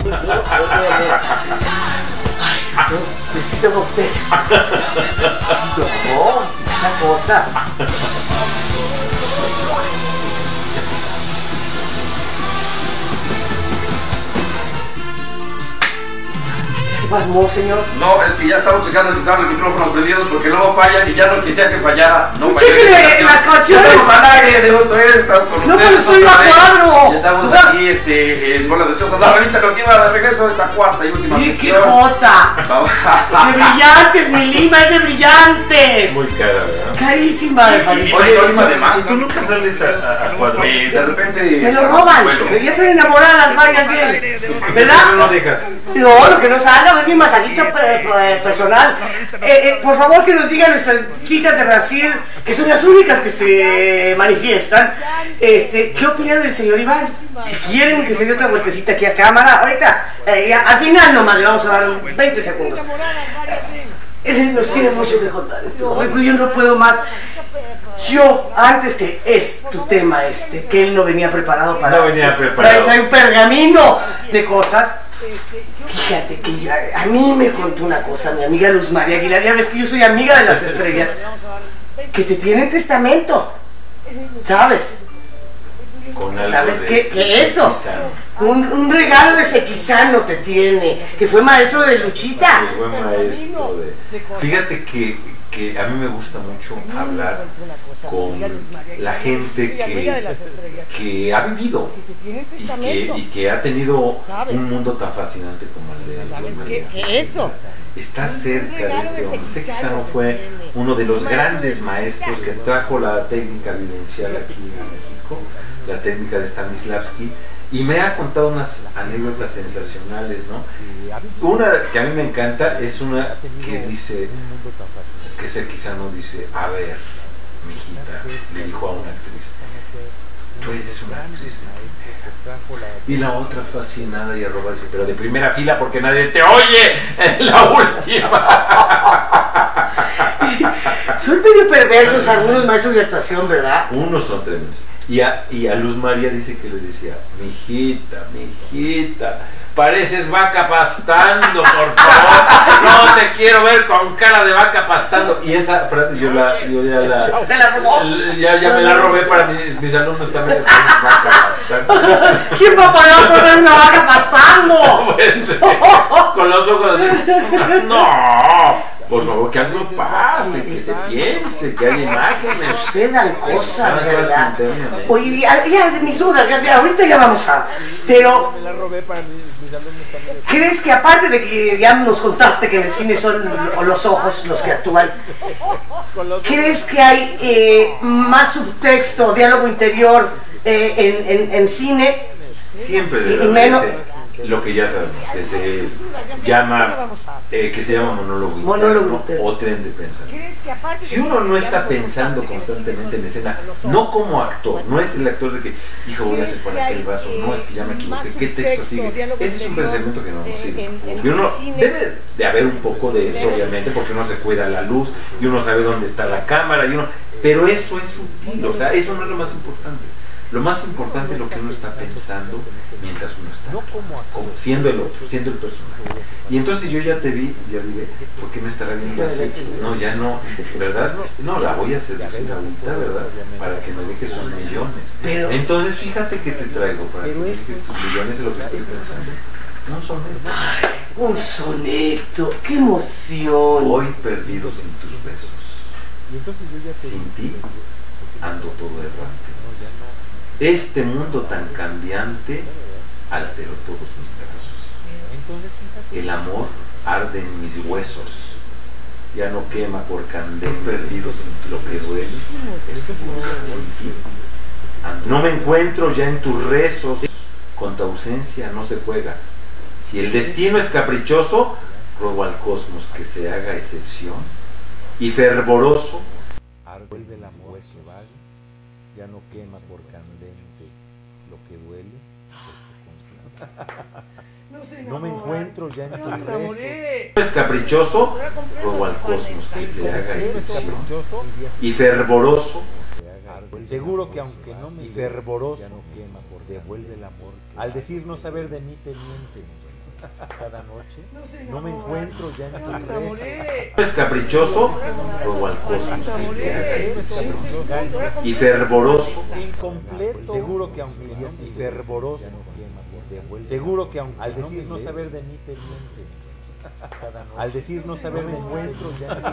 Ay, no, necesito cócteles. Necesito esa cosa. ¿Qué pasó, señor? No, es que ya estamos checando si estaban los micrófonos prendidos porque luego fallan y ya no quisiera que fallara. No ¡Chéquenle las canciones! Estamos al aire, de estamos con no, ustedes. pero estoy a cuadro. Ya estamos aquí en Bola Deseosa, la revista Cautiva de regreso a esta cuarta y última sección. ¡Qué jota! ¡De brillantes, mi lima! ¡Es de brillantes! Muy cara, ¿verdad? Carísima, de París. Oye, además. ¿Tú nunca sales a cuadro? De repente. Me lo roban. Bueno. Ya están enamoradas varias de él. ¿Verdad? No lo dejas. No, lo que no salga es mi masajista personal. Por favor, que nos digan nuestras chicas de Brasil, que son las únicas que se manifiestan, ¿qué opinan del señor Iván? Si quieren que se dé otra vueltecita aquí a cámara, ahorita, al final nomás le vamos a dar 20 segundos. Nos tiene mucho que contar esto, pero yo no puedo más. Yo, antes que es tu tema que él no venía preparado para... No venía preparado. Trae un pergamino de cosas. Fíjate que a mí me contó una cosa mi amiga Luz María Aguilar, ya ves que yo soy amiga de las estrellas, que te tiene testamento, ¿sabes? Con algo ¿Sabes de qué eso? Un regalo de Sequizano te tiene, que fue maestro de Luchita. Sí, buen maestro de... Fíjate que a mí me gusta mucho hablar con la gente que ha vivido y que ha tenido un mundo tan fascinante como el de Luz María. Eso? Estar cerca de este hombre. Sequizano fue uno de los grandes maestros que trajo la técnica vivencial aquí en México, la técnica de Stanislavski, y me ha contado unas anécdotas sensacionales, ¿no? Una que a mí me encanta es una que dice, que Sequizano dice: a ver, mijita, le dijo a una actriz, tú eres una actriz de primera. Y la otra fascinada y arrobada dice: pero de primera fila porque nadie te oye en la última. Son medio perversos algunos maestros de actuación, ¿verdad? Unos son tremendos. Y a Luz María dice que le decía: mijita, pareces vaca pastando, por favor, no te quiero ver con cara de vaca pastando. Y esa frase yo ya la... ¿Se la robó? Ya me la robé para mis alumnos también. Pareces vaca pastando. ¿Quién va a pagar por ver una vaca pastando? Pues, con los ojos así. No. Por favor, que algo pase, que se piense, que haya imágenes. Que sucedan cosas, ¿verdad? Internamente. Oye, ya de mis dudas, ahorita ya vamos a... Pero... ¿crees que aparte de que ya nos contaste que en el cine son los ojos los que actúan, ¿crees que hay más subtexto, diálogo interior en cine? Siempre debe haber lo que ya sabemos, que se llama monólogo interno o tren de pensamiento. Si uno no está pensando constantemente en escena, no como actor, no es el actor de que, hijo, voy a hacer por aquel vaso, no, es que ya me equivoqué, ¿qué texto sigue? Ese es un pensamiento que no nos sirve. Y uno debe de haber un poco de eso, obviamente, porque uno se cuida la luz y uno sabe dónde está la cámara, pero eso es sutil, o sea, eso no es lo más importante. Lo más importante es lo que uno está pensando mientras uno está siendo el otro, siendo el personaje. Y entonces yo ya te vi, ya dije, ¿por qué me estará viendo así? No, ya no, ¿verdad? No, la voy a seducir ahorita, ¿verdad? Para que me deje sus millones. Entonces fíjate que te traigo para que me dejes tus millones, es lo que estoy pensando. Un soneto. Ay, un soneto, qué emoción. Hoy perdido sin tus besos. Sin ti ando todo errante. Este mundo tan cambiante alteró todos mis trazos. El amor arde en mis huesos, ya no quema por candela. Perdido sin lo que duele, sin ti. No me encuentro ya en tus rezos, con tu ausencia no se juega. Si el destino es caprichoso, ruego al cosmos que se haga excepción y fervoroso. Vuelve el amor que vale, ya no quema por candente lo que duele. No me encuentro ya en tus rezos. Es caprichoso, ruego al cosmos que se haga excepción y fervoroso. Seguro que aunque no me fervoroso, ya no quema por devuelve el amor. Al decir no saber de mí te mientes. cada noche, no me encuentro ya en tu rezo. Es caprichoso, ruego al cosmos que se haga excepción. Y fervoroso. Incompleto. Seguro que aunque y fervoroso, seguro que aunque al decir no saber de mí te mientes. Al decir no saber de encuentro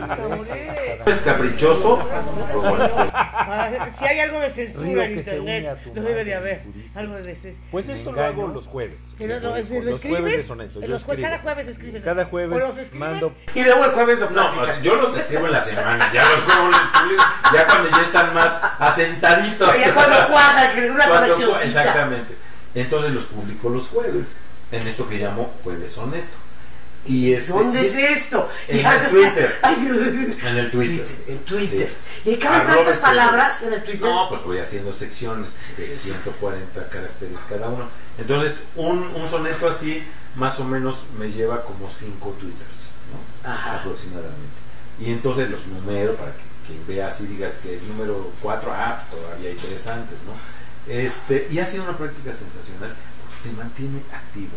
ya es caprichoso, ruego al cosmos. Si hay algo de censura en internet, lo debe de haber. Algo de censura. Pues esto lo hago los jueves. Pero lo los jueves de sonetos. Cada jueves escribes. Cada jueves mando. Y luego el jueves lo No, pues yo los escribo en la semana, ya los juegos los publico, ya cuando ya están más asentaditos. Ya cuando cuadra, que una correccióncita. Exactamente. Entonces los publico los jueves, en esto que llamo Jueves Soneto. Y ¿dónde es esto? En el Twitter. En el Twitter. En Twitter. Sí. ¿Y caben tantas palabras en el Twitter? No, pues voy haciendo secciones de 140 caracteres cada uno. Entonces, un soneto así, más o menos, me lleva como 5 Twitters, ¿no? Aproximadamente. Y entonces los numero para que veas y digas que el número 4, pues todavía hay 3 antes, ¿no? Y ha sido una práctica sensacional porque te mantiene activo.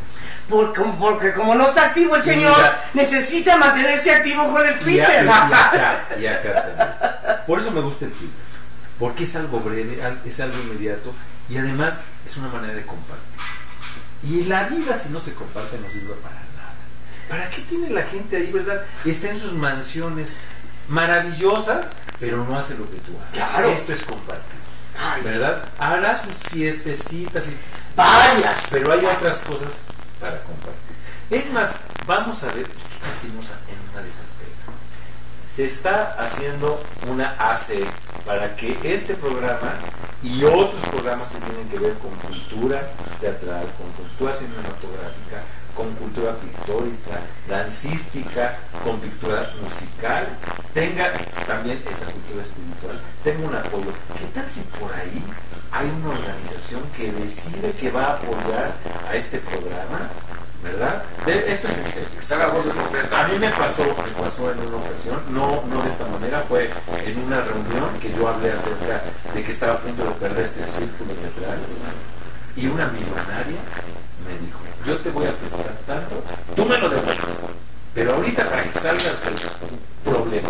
Porque como no está activo el señor, necesita mantenerse activo con el Twitter. Y acá también. Por eso me gusta el Twitter, porque es algo breve, es algo inmediato y además es una manera de compartir. Y la vida, si no se comparte, no sirve para nada. ¿Para qué tiene la gente ahí, verdad? Está en sus mansiones maravillosas, pero no hace lo que tú haces. Claro. Esto es compartir, ¿verdad? Hará sus fiestecitas y varias, pero hay otras cosas para compartir. Es más, vamos a ver qué tal si nos en una de esas pegas. Se está haciendo una AC para que este programa y otros programas que tienen que ver con cultura teatral, con cultura cinematográfica, con cultura pictórica, dancística, con cultura musical, tenga también esta cultura espiritual, tenga un apoyo. ¿Qué tal si por ahí hay una organización que decide que va a apoyar a este programa? ¿Verdad? Esto es en serio. A mí me pasó en una ocasión, no de esta manera, fue en una reunión que yo hablé acerca de que estaba a punto de perderse el círculo teatral y una millonaria me dijo: yo te voy a prestar tanto, tú me lo devuelves, pero ahorita para que salgas del problema.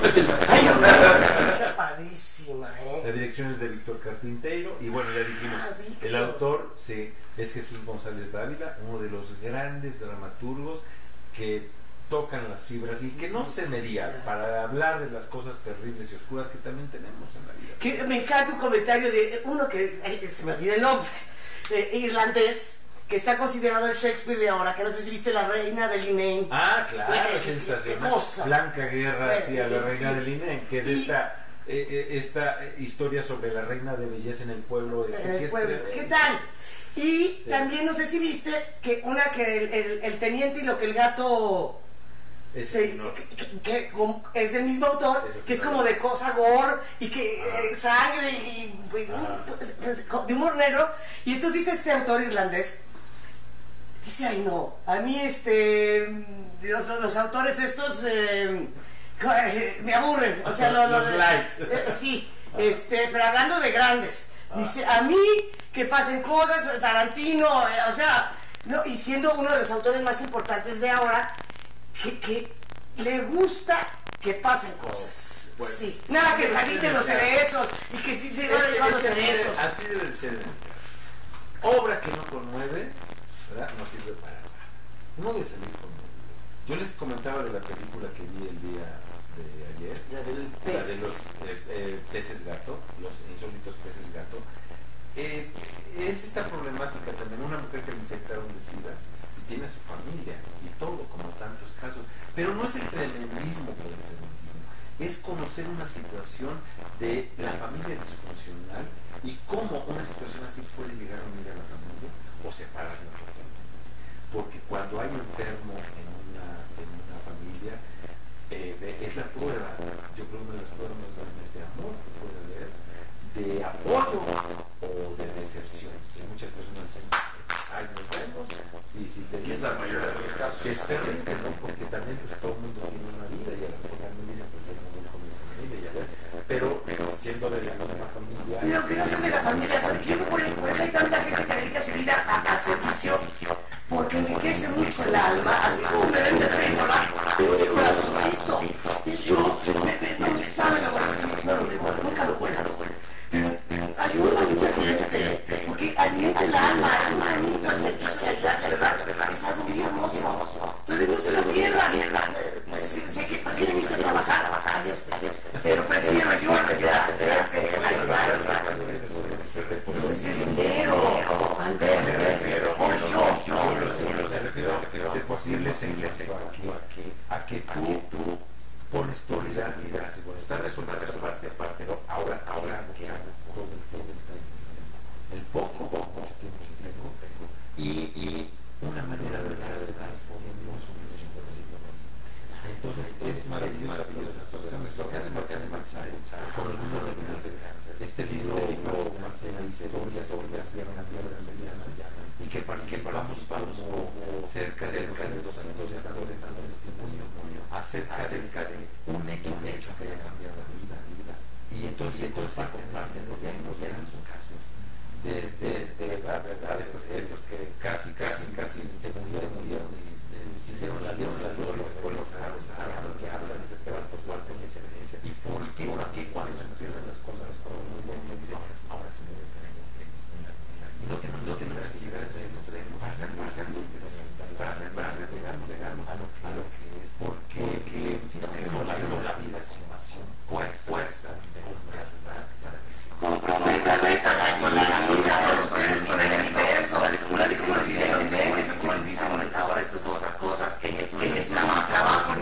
Está padrísima, La dirección es de Víctor Carpinteiro y bueno, ya dijimos, el autor es Jesús González Dávila, uno de los grandes dramaturgos que tocan las fibras y que no se medía para hablar de las cosas terribles y oscuras que también tenemos en la vida. Me encanta un comentario de uno que se me olvida el nombre, irlandés, que está considerado el Shakespeare de ahora, que no sé si viste La Reina del Inén. Ah, claro, es sensacional. Blanca Guerra, sí, a La Reina del Inén, que es esta historia sobre la reina de belleza en el pueblo. ¿Qué tal? Y también no sé si viste que el teniente y lo que el gato que es del mismo autor, que es como de cosa gore y que sangre y de humor negro. Y entonces dice este autor irlandés, dice: ay no, a mí los autores estos me aburren, o sea los light. sí, pero hablando de grandes, dice: a mí que pasen cosas, Tarantino, o sea, no, y siendo uno de los autores más importantes de ahora, que le gusta que pasen cosas. Bueno, sí, nada que agiten los cerezos y que sí se van a llevar los cerezos. Así debe de ser. Obra que no conmueve, ¿verdad? No sirve para nada. No voy a salir conmovido. Yo les comentaba de la película que vi el día de ayer, la de los peces gato, los insólitos peces gato. Es esta problemática también, una mujer que le infectaron de SIDA y tiene su familia y todo, como tantos casos, pero no es el tremendismo por el tremendismo, es conocer una situación de la familia disfuncional y cómo una situación así puede llegar a unir a la familia o separarla totalmente, porque cuando hay enfermo en una familia, es la prueba, yo creo, una de las pruebas más grandes de amor que puede haber, de apoyo o de decepción. Y muchas personas dicen: ay, nos vemos, y si te que es la mayoría de los casos, que es terrible, ¿no? Porque también pues, todo el mundo tiene una vida y a lo mejor también dicen: pues es muy con mi familia, ya sé. Pero siendo de la misma familia. Pero que no seas de la familia, ¿sabes qué? Por eso hay tanta gente que dedica su vida al servicio, porque enriquece mucho el alma, así como se vende frénola, pero mi corazoncito. Y yo, no se sabe la verdad, no lo recuerdo, nunca lo cuento. Pero ayuda a mucha gente, porque alienta el alma, entonces empieza a ayudar, de verdad, es algo bien hermoso. Entonces no se lo pierdan, sé que quieren irse a trabajar, pero prefiero yo en realidad ayudar. De posible a que tú pones prioridad, resolver esta parte, pero ahora ¿qué hago todo el tiempo? El poco tiempo y una manera de darse entonces es maravilloso lo que hace con el número de cáncer. Este libro más llena de historias y que participamos cerca de 200 estadores dando testimonio acerca de un hecho que haya cambiado la vida. Y entonces se comparten los casos. Desde la verdad, estos que casi se murieron y siguieron las flores por los árboles que hablan y se pegan por su alta experiencia. ¿Y por qué cuando se pierden las cosas ahora se mueven? No tenemos que llegar a ese extremo para llegarnos a lo que es, porque si no tenemos la vida sin pasión, fuerza de verdad para que se comprometas con la vida, con el universo, con la disciplina con esta hora, estas cosas que es trabajo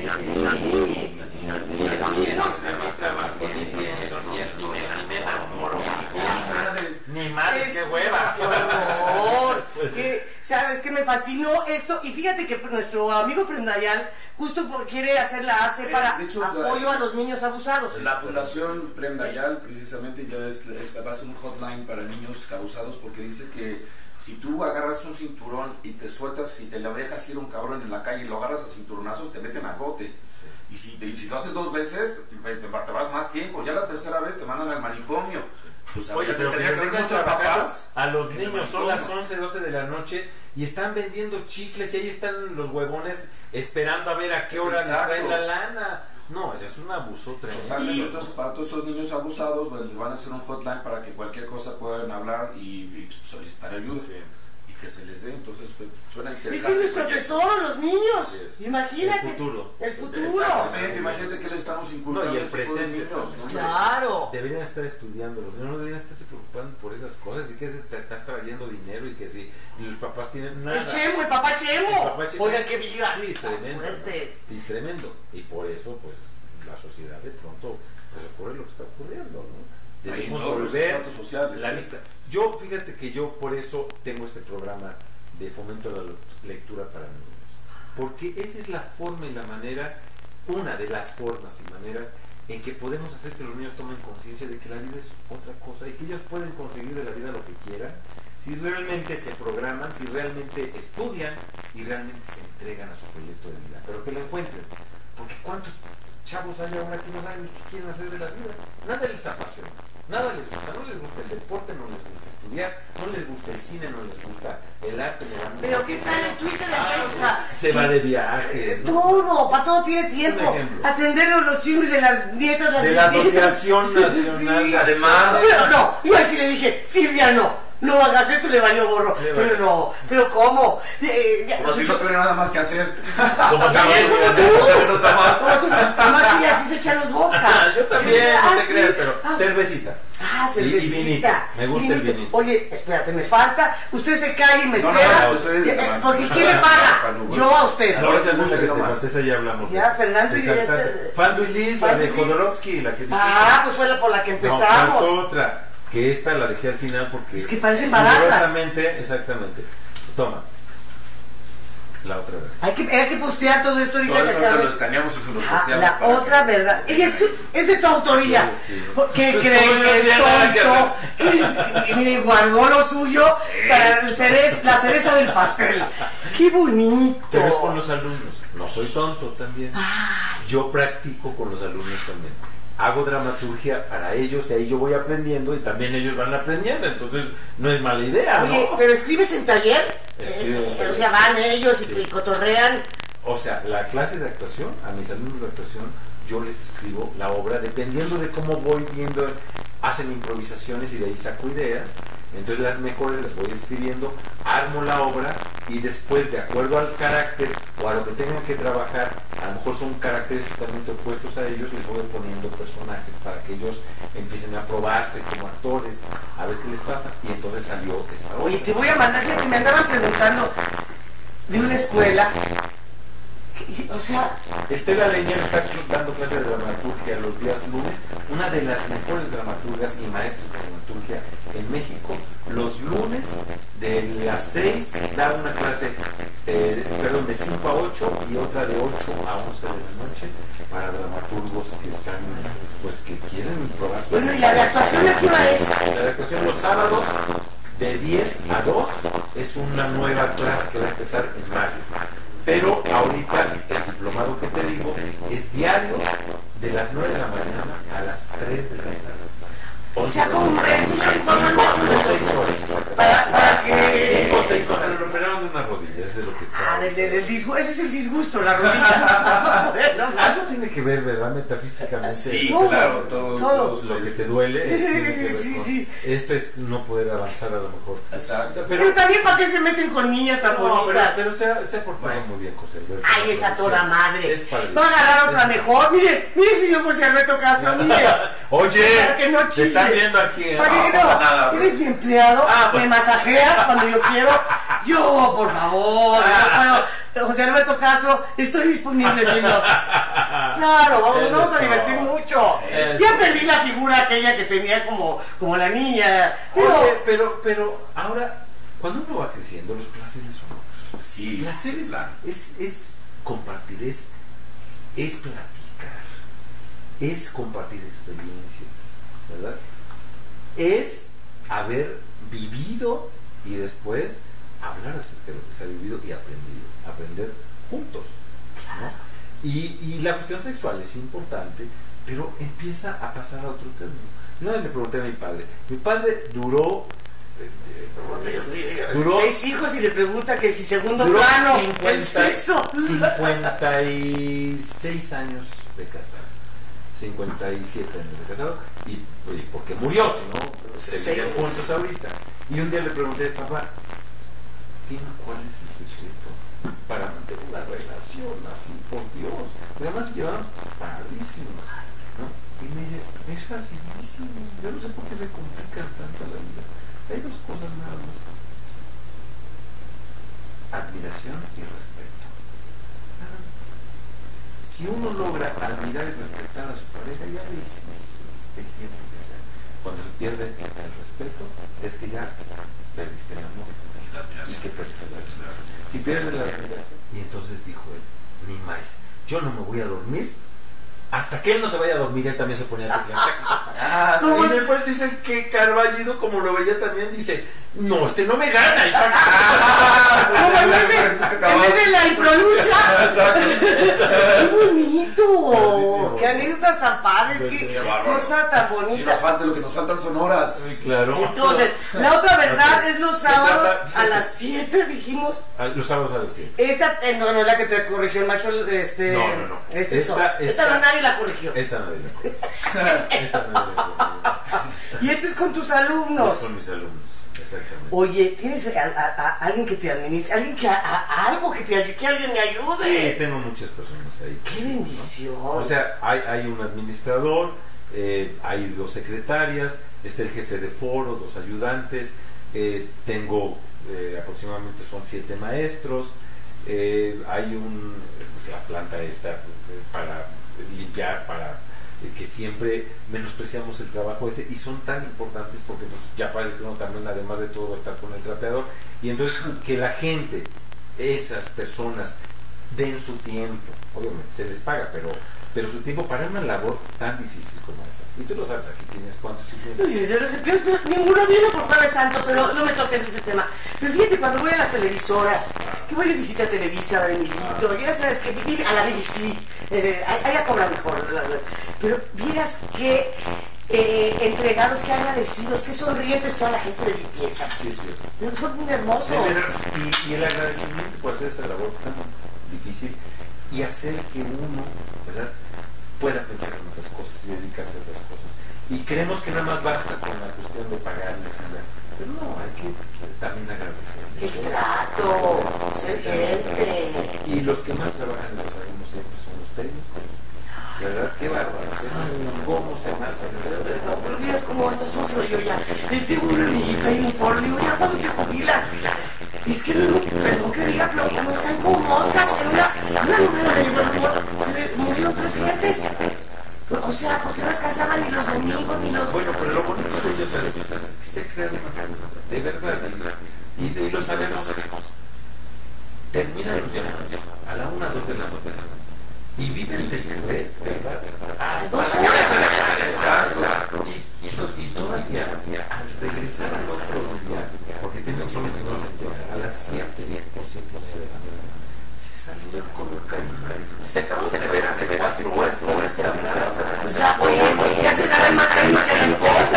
ni madres, qué hueva, qué horror. ¿Sabes qué me fascinó esto? Y fíjate que nuestro amigo Prendayal justo quiere hacer la ACE para apoyo a los niños abusados. La Fundación Prendayal precisamente ya va a ser un hotline para niños abusados, porque dice que si tú agarras un cinturón y te sueltas y te lo dejas ir un cabrón en la calle y lo agarras a cinturonazos, te meten a bote. Y si lo haces 2 veces, te vas más tiempo. Ya la tercera vez te mandan al manicomio. Pues, oye, pero que muchos papás a los niños son las 11, 12 de la noche y están vendiendo chicles y ahí están los huevones esperando a ver a qué hora les traen la lana. No, eso es un abuso tremendo. Entonces, para todos estos niños abusados, pues, les van a hacer un hotline para que cualquier cosa puedan hablar y solicitar ayuda. Sí. Que se les dé, entonces suena interesante. Es que es nuestro tesoro, los niños. Imagínate. El futuro. Exactamente, imagínate que le estamos inculcando. No, y el presente. Niños, ¿no? Claro. Deberían estar estudiando, los niños no deberían estarse preocupando por esas cosas y que te están trayendo dinero y que si los papás tienen nada. El papá Chemo. Oigan, qué vida. Sí, tremendo. Fuertes. Y tremendo. Y por eso, pues, la sociedad de pronto, pues ocurre lo que está ocurriendo, ¿no? Debemos volver la lista. Yo, fíjate que yo por eso tengo este programa de fomento a la lectura para niños, porque esa es la forma y la manera, una de las formas y maneras en que podemos hacer que los niños tomen conciencia de que la vida es otra cosa y que ellos pueden conseguir de la vida lo que quieran si realmente se programan, si realmente estudian y realmente se entregan a su proyecto de vida, pero que lo encuentren, porque ¿cuántos chavos hay ahora que no saben qué quieren hacer de la vida? Nada les apasiona, nada les gusta, no les gusta el deporte, no les gusta estudiar, no les gusta el cine, no les gusta el arte, pero ¿qué tal el Twitter de Facebook? Se va de viaje, ¿no? Todo, para todo tiene tiempo. Atender los chismes de las nietas, de la Asociación Nacional. Sí. Además, no, yo así le dije, Silvia, no hagas esto, le valió gorro. Pero ¿cómo? Como si no tuviera nada más que hacer. Como si además que así se echan los vodkas. Yo también, no te creas, pero cervecita. Cervecita. Y vinito. Me gusta el vinito. Oye, espérate, me falta. Usted se cae y me espera. Porque ¿quién me paga? Yo a usted. Ahora es el gusto que te contesta, ya hablamos. Ya, Fernando y Fandu y Liz, la de Jodorowsky, la que dijiste. Pues fue por la que empezamos. No, otra. Que esta la dejé al final porque es que parecen baratas. Exactamente. Toma. La otra vez. Hay que postear todo esto ahorita. Todo esto lo escaneamos y se lo posteamos. La otra verdad. Y es de tu autoría. ¿Qué creen que es tonto? Mire, guardó lo suyo para la cereza del pastel. ¡Qué bonito! Pero es con los alumnos. No soy tonto también. Yo practico con los alumnos también. hago dramaturgia para ellos y ahí yo voy aprendiendo y también ellos van aprendiendo, entonces no es mala idea. Oye, ¿no? pero ¿escribes en taller? O sea, van ellos y cotorrean. O sea, la clase de actuación, a mis alumnos de actuación, yo les escribo la obra dependiendo de cómo voy viendo, hacen improvisaciones y de ahí saco ideas, entonces las mejores las voy escribiendo, armo la obra y después, de acuerdo al carácter o a lo que tengan que trabajar, a lo mejor son caracteres totalmente opuestos a ellos, les voy poniendo personajes para que ellos empiecen a probarse como actores, a ver qué les pasa, y entonces salió esta obra. Oye, te voy a mandar, que me andaban preguntando de una escuela. O sea, Estela Leñán está dando clases de dramaturgia los días lunes, una de las mejores dramaturgas y maestros de dramaturgia en México. Los lunes de las 6 da una clase, de 5 a 8 y otra de 8 a 11 de la noche para dramaturgos que están, pues que quieren probar su... Bueno, ¿y la de actuación a qué hora es? La de actuación los sábados de 10 a 2 es una nueva clase que va a empezar en mayo. Pero ahorita el diplomado que te digo es diario de las 9 de la mañana a las 3 de la tarde. O sea, como 5 o 6 horas. Para que... 5 o 6 horas. Le operaron de una rodilla, es de lo que está. Del disgusto, ese es el disgusto, la rodilla. Algo tiene que ver, ¿verdad? Metafísicamente. Sí, todo, claro, todo. Lo que te duele tiene que ver Sí. Esto es no poder avanzar a lo mejor. Exacto. Pero también, ¿para qué se meten con niñas tan bonitas? Pero se ha portado muy bien, José Alberto. Ay, esa toda madre. Es padre. Va a agarrar otra mejor. Mire, señor José Alberto Castro, mire. Oye, para que no te están viendo aquí. Para que no. Nada, Eres mi empleado, me masajea cuando yo quiero. Yo, por favor, no puedo. José Alberto Castro, estoy disponible, señor. Claro, vamos a divertir mucho. Ya perdí la figura aquella que tenía como la niña. Pero ahora, cuando uno va creciendo, los placeres son otros. Sí. Placeres es compartir, es platicar, es compartir experiencias, ¿verdad? Es haber vivido y después hablar acerca de lo que se ha vivido y aprender juntos, ¿no? Y la cuestión sexual es importante, pero empieza a pasar a otro término. Una vez le pregunté a mi padre duró 6 hijos y le pregunta que si segundo plano 56 años de casado, 57 años de casado, y porque murió, si no seguirían juntos ahorita. Y un día le pregunté, papá, dime cuál es el secreto para mantener una relación así, por Dios. Porque además se llevaron padrísimos, ¿no? Y me dice, es facilísimo, yo no sé por qué se complica tanto la vida. Hay 2 cosas nada más: admiración y respeto. Nada más. Si uno logra admirar y respetar a su pareja, ya le hiciste el tiempo que sea. Cuando se pierde el respeto, es que ya perdiste el amor. Y que perdiste la admiración. Si pierdes la admiración, y entonces dijo él, ni más, yo no me voy a dormir hasta que él no se vaya a dormir. Él también se ponía a teclar. Y después dicen que Carballido, como lo veía también, dice, no, no me gana. En vez de la improlucha. ¡Qué bonito! ¡Qué anécdotas tan padres! ¡Qué cosa tan bonita! Si nos falta, lo que nos faltan son horas. Sí, claro. Entonces, la otra verdad es los sábados a las 7, dijimos. Los sábados a las 7. Esta no es la que te corrigió el macho. No. Esta nadie la corrigió. Esta nadie la corrigió. Y este es con tus alumnos. Son mis alumnos, exactamente. Oye, ¿tienes a alguien que te administre? ¿Alguien que algo que te ayude? ¿Que alguien me ayude? Sí, tengo muchas personas ahí. ¡Qué bendición! ¿No? O sea, hay un administrador, hay 2 secretarias, está el jefe de foro, 2 ayudantes, tengo aproximadamente son 7 maestros, hay la planta esta para limpiar, para que siempre menospreciamos el trabajo ese, y son tan importantes porque pues, ya parece que uno también, además de todo, va a estar con el trapeador, y entonces que la gente, esas personas, den su tiempo, obviamente se les paga, pero su tiempo para una labor tan difícil como esa. Y tú lo sabes, aquí tienes cuántos hijos. Yo lo sé, ninguno viene por Jueves Santo, pero no me toques ese tema. Pero fíjate, cuando voy a las televisoras, que voy de visita a Televisa, a Emilito, ya sabes que vivir a la BBC, allá cobran mejor, pero vieras que entregados, que agradecidos, que sonrientes toda la gente de limpieza. Sí. Son muy hermosos. Y el agradecimiento por hacer esa labor tan difícil y hacer que uno, ¿verdad?, pueda pensar en otras cosas y dedicarse a otras cosas. Y creemos que nada más basta con la cuestión de pagarles y ya. Pero no, hay que también agradecerles. ¡El trato! ¡Ser gente! Y los que más trabajan, lo sabemos siempre, son los técnicos. ¿Verdad? ¡Qué bárbaro! ¿Cómo se matan? Pero miras cómo hasta sufro yo ya. Tengo un amiguito ahí en Foro, digo, ya cuando te jubilas. Es que, perdón que diga, pero ya no están como moscas. En una novela de Liverpool se le murieron 3 gentes. O sea, pues que no descansaban ni los domingos ni los... Bueno, pero lo bonito de ellos es que se crean de verdad. Y lo sabemos. Terminan los llamados a la 1, 2 de la mañana. Y viven desde ¿verdad? Hasta 2 horas a la casa. Y todavía, al regresar al otro día, porque tenemos unos negocios a las 7 de la mañana, se saludan con un cariño. Se acaban de ver hace 4 horas, se abrazan. Ya, oye, ya se da más cariño que la esposa.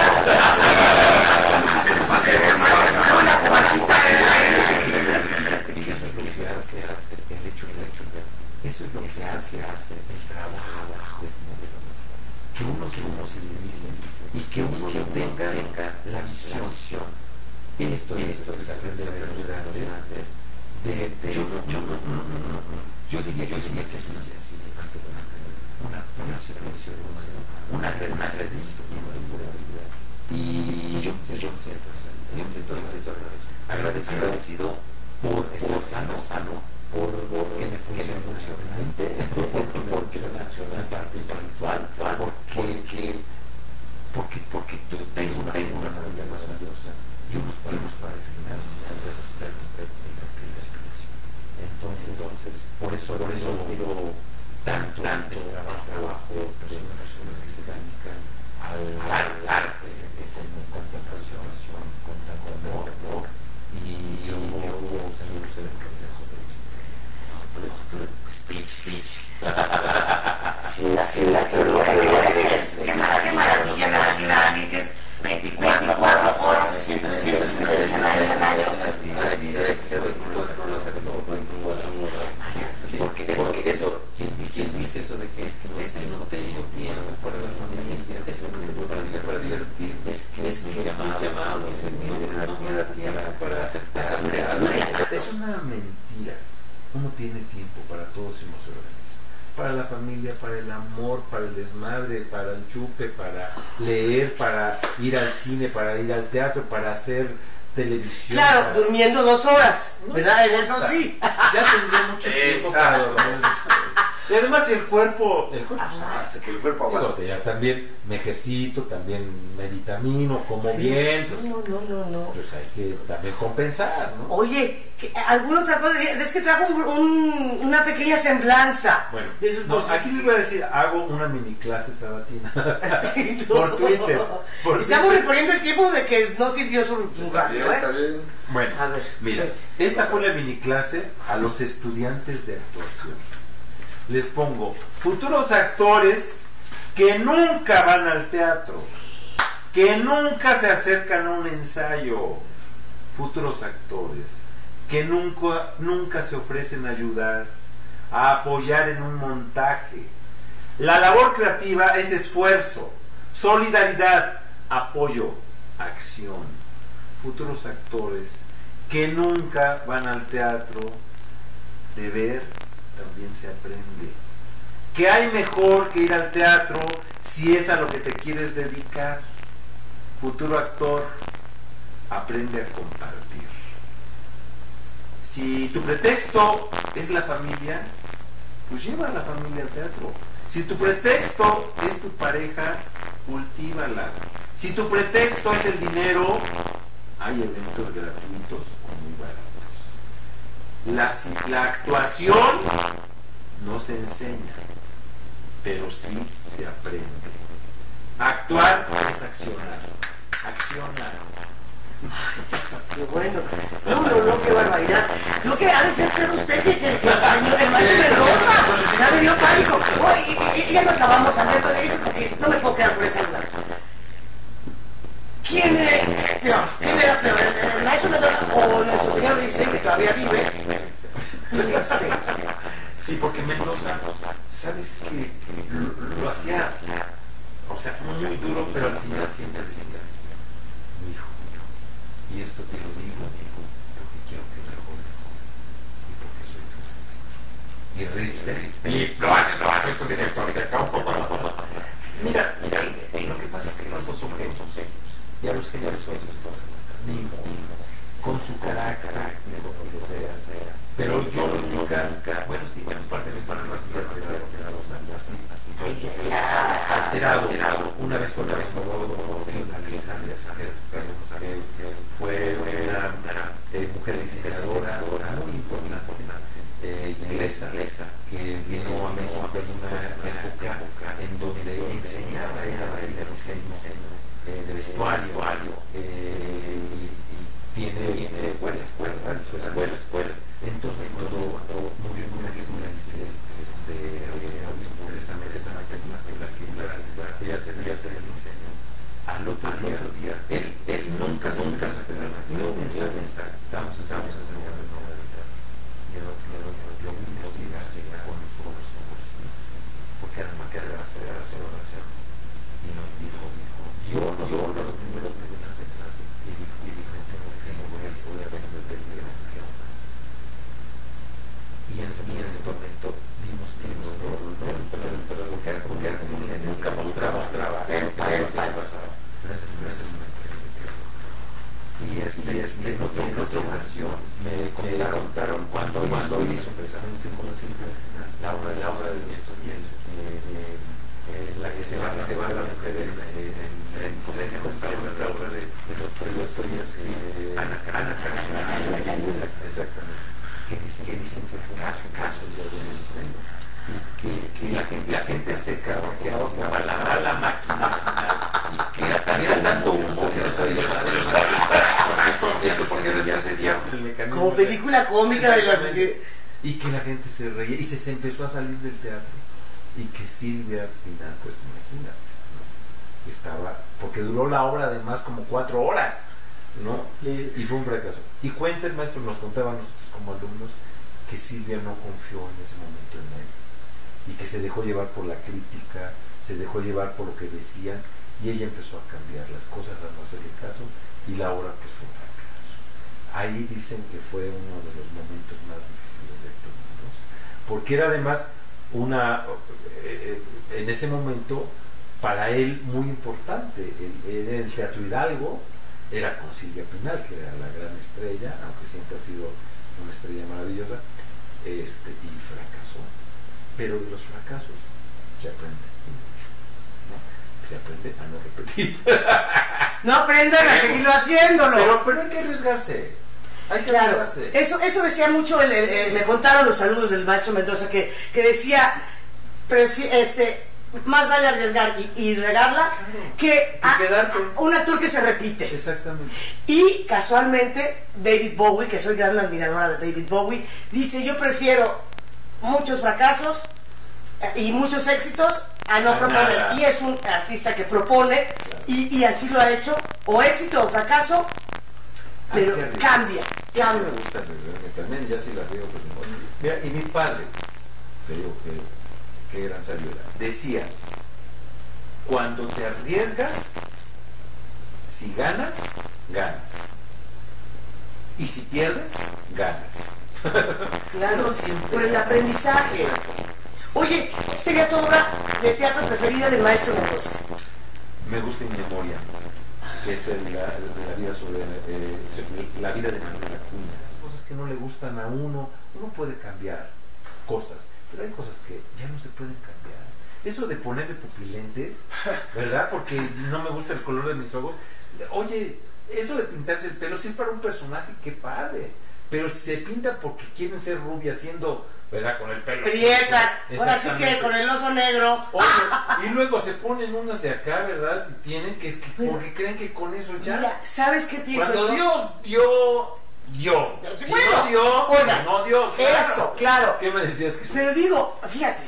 Una cubachita. Eso es lo que hace el hecho. Eso es lo que hace el trabajo de este momento. Que uno se sensibilice y que uno tenga la visión. Esto es aprender de los grandes. Yo diría que es una sensibilidad, una gran y yo intento agradecido por estar sano, porque me funciona porque me funciona en parte espiritual, porque tengo una familia maravillosa y unos padres que me hacen de respeto y de aprecio. Entonces, por eso quiero tanto trabajo, personas que se dedican al arte, esa contemplación, con tanto amor, y hubo saludos en el progreso de los Qué maravilla, nacional, que es 24 horas, 163 semanas al año. Porque eso, quien dice eso de que es que no tengo tiempo para la familia, es que no tengo para divertir, es que mis llamados, no tiene tiempo para hacer es una mentira. Uno tiene tiempo para todos y no se organiza. Para la familia, para el amor, para el desmadre, para el chupe, para leer, para ir al cine, para ir al teatro, para hacer televisión. Claro, durmiendo 2 horas, ¿verdad? Eso sí. Ya tendré mucho tiempo para dormir. Y además el cuerpo hasta que el cuerpo aguanta. Ya también me ejercito, también me vitamino, como bien. No. Pues hay que también compensar, ¿no? Oye, ¿alguna otra cosa? Es que trajo una pequeña semblanza. Bueno, aquí les voy a decir, hago una mini clase sabatina por Twitter. Estamos reponiendo el tiempo de que no sirvió su radio, Está bien. Bueno, a ver, mira, esta fue la mini clase a los estudiantes de actuación. Les pongo futuros actores que nunca van al teatro, que nunca se acercan a un ensayo, futuros actores que nunca se ofrecen a ayudar, a apoyar en un montaje. La labor creativa es esfuerzo, solidaridad, apoyo, acción. Futuros actores que nunca van al teatro, de ver también se aprende. ¿Qué hay mejor que ir al teatro si es a lo que te quieres dedicar? Futuro actor, aprende a compartir. Si tu pretexto es la familia, pues lleva a la familia al teatro. Si tu pretexto es tu pareja, cultívala. Si tu pretexto es el dinero, hay eventos gratuitos o muy baratos. La actuación no se enseña, pero sí se aprende. Actuar es accionar. Qué bueno. No, qué barbaridad. Lo que ha de ser peor usted que el señor, el maestro Mendoza. Ya me dio pánico. Y ya no acabamos, Alberto. No me puedo quedar con esa duda. ¿Quién era peor? ¿El maestro Mendoza o nuestro señor dice que todavía vive? Sí, porque Mendoza, ¿sabes qué? Lo hacía, o sea, muy duro, pero al final siempre decía, mi hijo, y esto te lo digo porque quiero que mejores y porque soy tu maestro. Y reíste, y lo hace porque se acabó. Mira, lo que pasa es que nosotros somos y a los geniales son niños, con su carácter, con lo que sea. Pero yo nunca, bueno, sí, un par de veces alterado. Una vez fue una mujer diseñadora muy importante, inglesa, que vino a México en una época en donde enseñaba el diseño de vestuario, y tiene escuela. Entonces, cuando murió en un accidente precisamente esa materia que ella se el diseño, al otro día, él nunca se estábamos enseñando el nombre de teatro. Y el otro día, yo vi investigar con nosotros, porque además era la celebración. Y nos dijo, dio los números de clase, y dijo, tengo voy a resolver el día. Y en ese momento vimos todo, porque nunca mostraba el pasado. Y en otra ocasión me contaron cuando hizo precisamente la obra de los estudiantes, la que se va la mujer en nuestra obra de los estudiantes, Ana, exactamente. Que dicen que fue un caso y que la gente se carroqueaba como la máquina y que estarían dando humo que no sabía porque ya se dio el mecanismo como película cómica de las y que la gente se reía y se empezó a salir del teatro y que Silvia Pinal, pues imagínate, ¿no? Estaba, porque duró la obra además como 4 horas, ¿no? Y fue un fracaso. Y cuenta el maestro, nos contaba a nosotros como alumnos, que Silvia no confió en ese momento en él y que se dejó llevar por la crítica, se dejó llevar por lo que decían y ella empezó a cambiar las cosas, a no hacerle caso y la obra pues fue un fracaso. Ahí dicen que fue uno de los momentos más difíciles de Héctor Mendoza, porque era además en ese momento para él muy importante. El Teatro Hidalgo era con Silvia Pinal, que era la gran estrella, aunque siempre ha sido una estrella maravillosa, y fracasó. Pero de los fracasos se aprende mucho, ¿no? Se aprende a no repetir. No aprendan a seguirlo haciéndolo. Pero hay que arriesgarse. Claro, eso decía mucho, me contaron los alumnos del maestro Mendoza que decía, más vale arriesgar y regarla que un actor que se repite. Exactamente. Y casualmente David Bowie, que soy gran admiradora de David Bowie, dice: yo prefiero muchos fracasos y muchos éxitos a no proponer. Nada. Y es un artista que propone, y así lo ha hecho, o éxito o fracaso, pero cambia. Me gusta también, ya si la veo, pues mira, y mi padre, te digo que gran sabiduría, decía: cuando te arriesgas, si ganas, ganas, y si pierdes, ganas. Claro, por el aprendizaje. Oye, ¿qué sería tu obra de teatro preferida del maestro Mendoza? Me gusta In Memoria, que es la vida sobre la vida de Manuel Acuña. Las cosas que no le gustan a uno puede cambiar cosas, pero hay cosas que ya no se pueden cambiar. Eso de ponerse pupilentes, ¿verdad? Porque no me gusta el color de mis ojos. Oye, eso de pintarse el pelo, si es para un personaje, qué padre. Pero si se pinta porque quieren ser rubia siendo ¿verdad? Con el pelo. Prietas, ahora sí que con el oso negro. Oye, y luego se ponen unas de acá, ¿verdad? Si tienen que porque creen que con eso ya. Mira, ¿sabes qué pienso? Cuando Dios dio. Si bueno, no dio, oiga, no dio. Esto, claro. ¿Qué me decías? Pero digo, fíjate,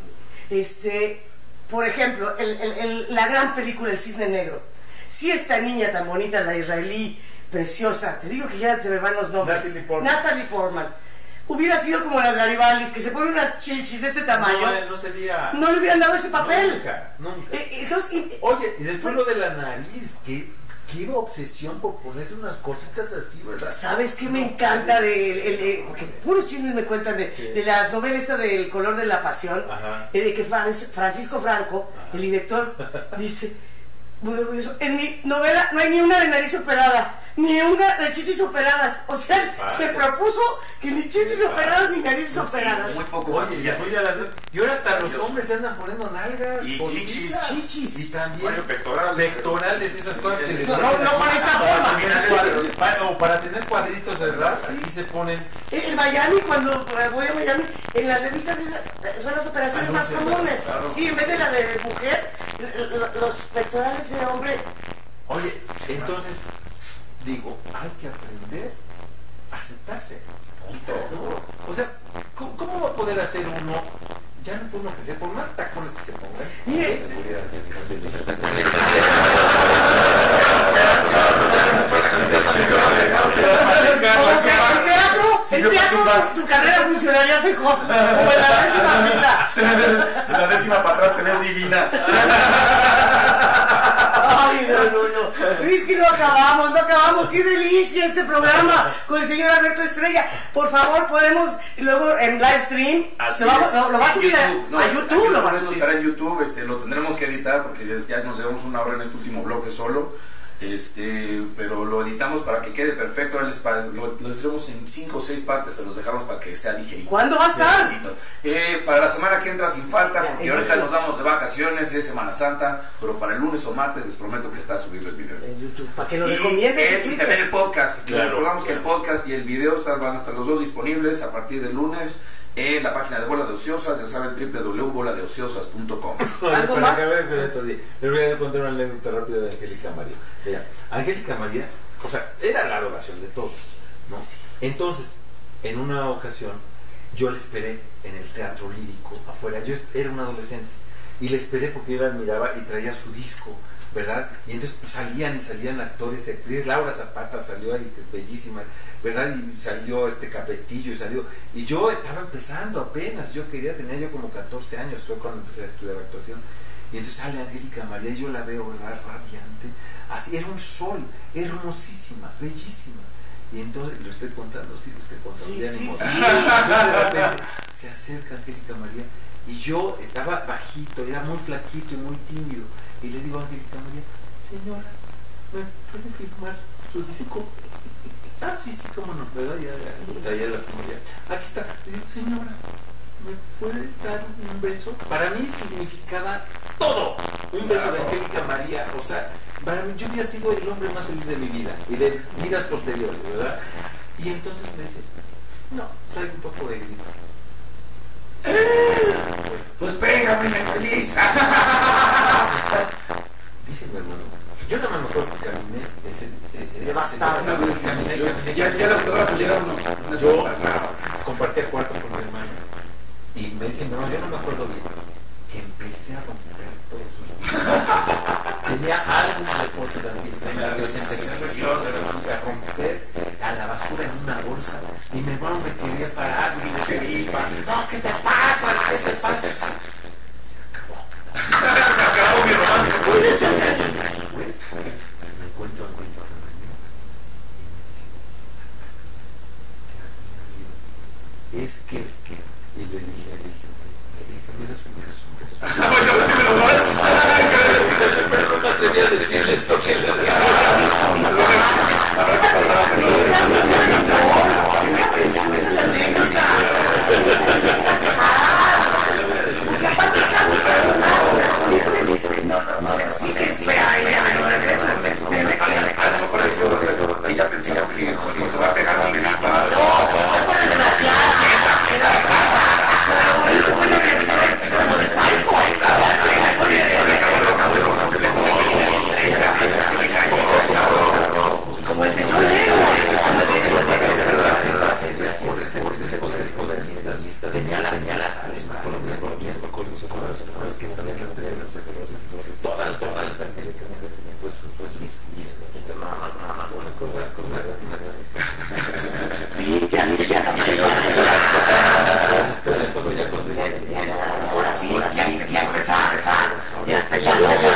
por ejemplo, la gran película El Cisne Negro. Si esta niña tan bonita, la israelí, preciosa, te digo que ya se me van los nombres. Natalie Portman. Hubiera sido como las Garibaldis, que se ponen unas chichis de este tamaño. No sería. No le hubieran dado ese papel. Nunca. Entonces, oye, y después lo de la nariz, qué obsesión por ponerse unas cositas así, ¿verdad? ¿Sabes qué me encanta porque puros chismes me cuentan de la novela esta del color de la pasión, de que Francisco Franco, el director, dice, muy orgulloso, en mi novela no hay ni una de nariz operada, ni una de chichis operadas. O sea, se propuso que ni chichis operadas ni narices operadas. Muy poco. Oye, y ahora hasta los hombres se andan poniendo nalgas y chichis y también pectorales, esas cosas que les no con esta forma. O para tener cuadritos, ¿verdad? Aquí se ponen. En Miami, cuando voy a Miami, en las revistas son las operaciones más comunes. Sí, en vez de la de mujer, los pectorales de hombre. Oye, entonces digo, hay que aprender a aceptarse. O sea, ¿cómo va a poder hacer uno? Ya no puede uno crecer, por más tacones que se pongan. Mire, el teatro, tu carrera funcionaría mejor, como en la 10ª fila. En la 10ª para atrás te ves divina. Ay, no. Es que no acabamos. Qué delicia este programa con el señor Alberto Estrella. Por favor, podemos luego en live stream. Lo va a subir a YouTube. Lo va a subir. Estará en YouTube. Lo tendremos que editar porque ya nos llevamos una hora en este último bloque solo. Pero lo editamos para que quede perfecto. Lo estaremos en 5 o 6 partes. Se los dejamos para que sea digerido. ¿Cuándo va a estar? Para la semana que entra sin falta, porque ahorita nos vamos de vacaciones, es Semana Santa, pero para el lunes o martes les prometo que está subido el video. En YouTube, para que lo recomiendes. Y también el podcast. Recordamos que el podcast y el video van a estar los dos disponibles a partir del lunes en la página de Bola de Ociosas, ya saben, www.boladeociosas.com. ¿Algo más? Les voy a contar una anécdota rápida de Angélica María. Mira, Angélica María, o sea, era la adoración de todos, ¿no? Entonces, en una ocasión, yo la esperé en el teatro lírico afuera. Yo era un adolescente y la esperé porque yo la admiraba y traía su disco, ¿verdad? Y entonces pues, salían actores y actrices. Laura Zapata salió ahí, bellísima, ¿verdad? Y salió Capetillo, y yo estaba empezando apenas. Tenía yo como 14 años, fue cuando empecé a estudiar actuación. Y entonces sale Angélica María y yo la veo, ¿verdad? Radiante, así, era un sol, hermosísima, bellísima. Y entonces, lo estoy contando, de ánimo. Sí. De repente se acerca Angélica María y yo estaba bajito, era muy flaquito y muy tímido. Y le digo a Angélica María, señora, ¿me puede firmar su disco? Ah, sí, cómo no, ¿verdad? Ya traía la familia. Aquí está. Le digo, señora, ¿me puede dar un beso? Para mí significaba todo. Un beso de Angélica María. O sea, para mí yo había sido el hombre más feliz de mi vida y de vidas posteriores, ¿verdad? Y entonces me dice, no, traigo un poco de gripa. Pues pégame, feliz. Dice mi hermano, yo nada más me acuerdo que caminé devastado. Ya la autógrafa llegaron. Yo compartía cuarto con mi hermano y me dice, no, yo no me acuerdo bien, que empecé a romper todos sus tenía álbumes de fotos de Angélica, que se empecé a romper a la basura en una bolsa y mi hermano me quería parar y me decía, no, ¿qué te pasa? ¿Qué te pasa? Se acabó mi romance. Muchos años después me encuentro a Angélica María y me dice, es que y le dije, me das un beso. Pero no me atreví a decirle esto que le hacía. A lo mejor ella pensaba que va a pegar a mi ¡No, desgraciada! Ahora sí, ya está, ya está.